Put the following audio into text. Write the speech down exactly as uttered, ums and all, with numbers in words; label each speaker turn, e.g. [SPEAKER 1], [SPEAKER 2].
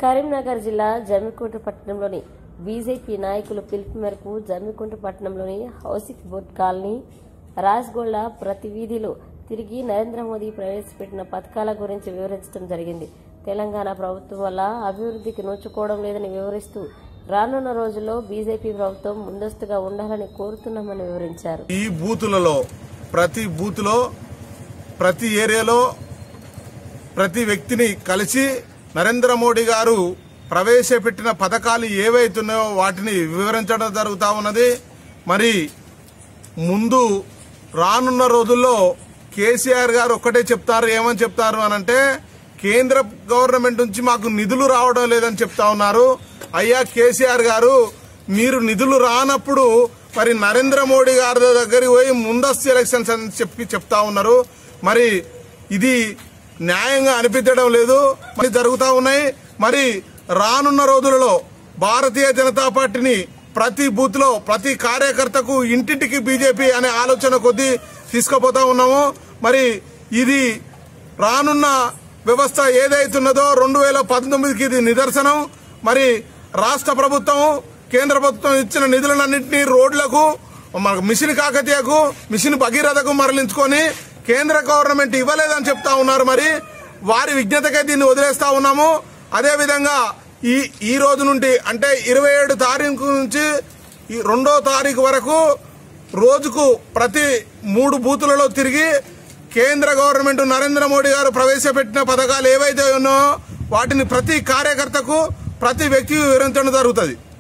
[SPEAKER 1] కరీంనగర్ జిల్లా జమ్మికుంట పట్టణంలోని బీజేపీ నాయకుల పిలుపు మేరకు జమ్మికుంట పట్టణంలోని హౌసింగ్ బోర్డ్ కాలనీ రాజ్గోళ్ల ప్రతి వీధిలో తిరిగి నరేంద్ర మోదీ ప్రవేశపెట్టిన పథకాల గురించి వివరించడం జరిగింది. తెలంగాణ ప్రభుత్వం వల్ల అభివృద్ధికి నోచుకోవడం లేదని వివరిస్తూ రానున్న రోజుల్లో బీజేపీ ప్రభుత్వం ముందస్తుగా ఉండాలని కోరుతున్నామని వివరించారు.
[SPEAKER 2] ఈ బూతులలో ప్రతి బూతులో ప్రతి ఏరియాలో ప్రతి వ్యక్తిని కలిసి నరేంద్ర మోడీ గారు ప్రవేశపెట్టిన పథకాలు ఏవైతున్నాయో వాటిని వివరించడం జరుగుతా ఉన్నది. మరి ముందు రానున్న రోజుల్లో కేసీఆర్ గారు ఒక్కటే చెప్తారు. ఏమని చెప్తారు అనంటే, కేంద్ర గవర్నమెంట్ నుంచి మాకు నిధులు రావడం లేదని చెప్తా ఉన్నారు. అయ్యా కేసీఆర్ గారు, మీరు నిధులు రానప్పుడు మరి నరేంద్ర మోడీ గారి దగ్గరికి పోయి ముందస్తు ఎలక్షన్స్ అని చెప్పి చెప్తా ఉన్నారు. మరి ఇది న్యాయంగా అనిపించడం లేదు. మరి జరుగుతా ఉన్నాయి. మరి రానున్న రోజులలో భారతీయ జనతా పార్టీని ప్రతి బూత్ లో ప్రతి కార్యకర్తకు ఇంటింటికి బీజేపీ అనే ఆలోచన కొద్దీ తీసుకుపోతా ఉన్నాము. మరి ఇది రానున్న వ్యవస్థ ఏదైతున్నదో రెండు వేల పంతొమ్మిదికి ఇది నిదర్శనం. మరి రాష్ట్ర ప్రభుత్వం కేంద్ర ప్రభుత్వం ఇచ్చిన నిధులన్నింటినీ రోడ్లకు, మిషన్ కాకతీయకు, మిషన్ భగీరథకు మరలించుకొని కేంద్ర గవర్నమెంట్ ఇవ్వలేదని చెప్తా ఉన్నారు. మరి వారి విజ్ఞతకే దీన్ని వదిలేస్తా ఉన్నాము. అదేవిధంగా ఈ ఈ రోజు నుండి అంటే ఇరవై ఏడు తారీఖు నుంచి ఈ రెండో తారీఖు వరకు రోజుకు ప్రతి మూడు బూతులలో తిరిగి కేంద్ర గవర్నమెంట్ నరేంద్ర మోడీ గారు ప్రవేశపెట్టిన పథకాలు ఏవైతే ఉన్నాయో వాటిని ప్రతి కార్యకర్తకు ప్రతి వ్యక్తికి వివరించడం జరుగుతుంది.